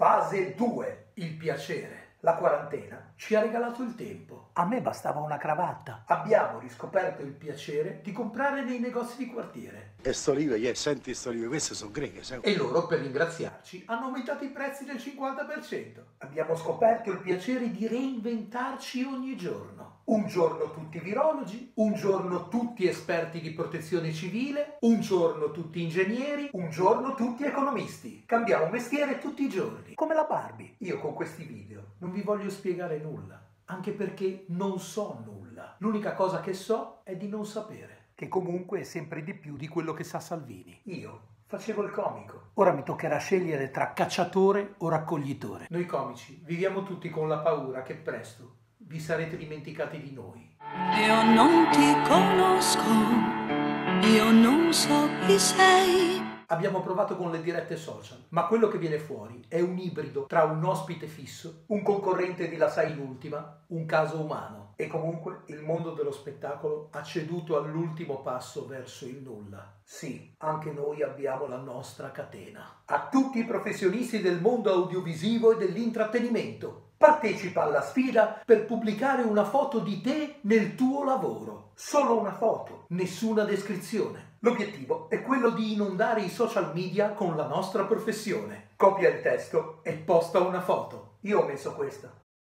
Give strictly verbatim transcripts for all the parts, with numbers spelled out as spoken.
Fase due. Il piacere. La quarantena ci ha regalato il tempo. A me bastava una cravatta. Abbiamo riscoperto il piacere di comprare nei negozi di quartiere. E st'olive, yeah, senti st'olive, queste sono greche, sai? E loro, per ringraziarci, hanno aumentato i prezzi del cinquanta per cento. Abbiamo scoperto il piacere di reinventarci ogni giorno. Un giorno tutti virologi, un giorno tutti esperti di protezione civile, un giorno tutti ingegneri, un giorno tutti economisti. Cambiamo mestiere tutti i giorni. Come la Barbie. Io con questi video non vi voglio spiegare nulla, anche perché non so nulla. L'unica cosa che so è di non sapere. Che comunque è sempre di più di quello che sa Salvini. Io facevo il comico. Ora mi toccherà scegliere tra cacciatore o raccoglitore. Noi comici viviamo tutti con la paura che presto vi sarete dimenticati di noi. Io non ti conosco, io non so chi sei. Abbiamo provato con le dirette social, ma quello che viene fuori è un ibrido tra un ospite fisso, un concorrente di La Sai l'Ultima, un caso umano. E comunque il mondo dello spettacolo ha ceduto all'ultimo passo verso il nulla. Sì, anche noi abbiamo la nostra catena. A tutti i professionisti del mondo audiovisivo e dell'intrattenimento, partecipa alla sfida per pubblicare una foto di te nel tuo lavoro. Solo una foto, nessuna descrizione. L'obiettivo è quello di inondare i social media con la nostra professione. Copia il testo e posta una foto. Io ho messo questa.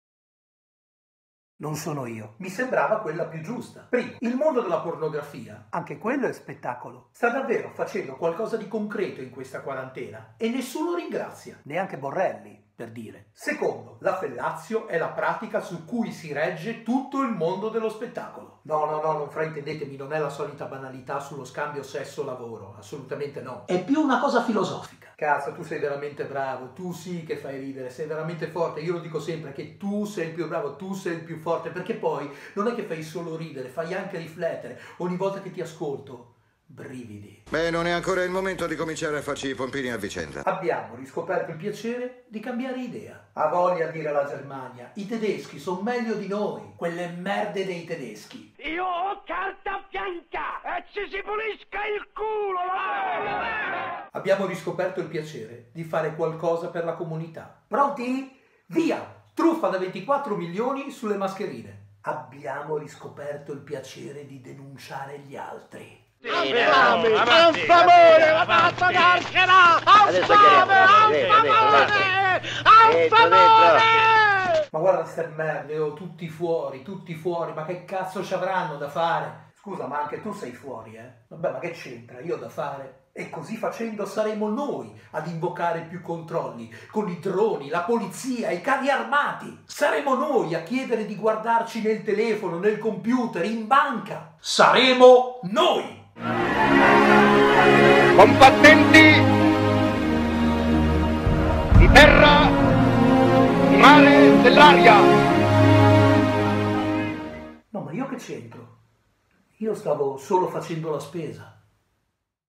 Non sono io. Mi sembrava quella più giusta. Primo, il mondo della pornografia, Anche quello è spettacolo. sta davvero facendo qualcosa di concreto in questa quarantena e nessuno ringrazia. Neanche Borrelli, per dire. Secondo, la fellazio è la pratica su cui si regge tutto il mondo dello spettacolo. No, no, no, non fraintendetemi, non è la solita banalità sullo scambio sesso-lavoro, assolutamente no. È più una cosa filosofica. Cazzo, tu sei veramente bravo, tu sì che fai ridere, sei veramente forte. Io lo dico sempre che tu sei il più bravo, tu sei il più forte, perché poi non è che fai solo ridere, fai anche riflettere. Ogni volta che ti ascolto, brividi. Beh, non è ancora il momento di cominciare a farci i pompini a vicenda. Abbiamo riscoperto il piacere di cambiare idea. Ha voglia a dire la Germania, i tedeschi sono meglio di noi, quelle merde dei tedeschi. Io ho carta bianca e ci si pulisca il culo! Abbiamo riscoperto il piacere di fare qualcosa per la comunità. Pronti? Via! Truffa da ventiquattro milioni sulle mascherine. Abbiamo riscoperto il piacere di denunciare gli altri. Infame! Infamore! La pazza carcera! Infame! Infamore! Infamore! Ma guarda ste merde, oh, tutti fuori, tutti fuori, ma che cazzo ci avranno da fare? Scusa, ma anche tu sei fuori, eh? Vabbè, ma che c'entra? Io ho da fare? E così facendo saremo noi ad invocare più controlli, con i droni, la polizia, i carri armati. Saremo noi a chiedere di guardarci nel telefono, nel computer, in banca. Saremo noi! Combattenti di terra, di mare, dell'aria. No, ma io che c'entro? Io stavo solo facendo la spesa.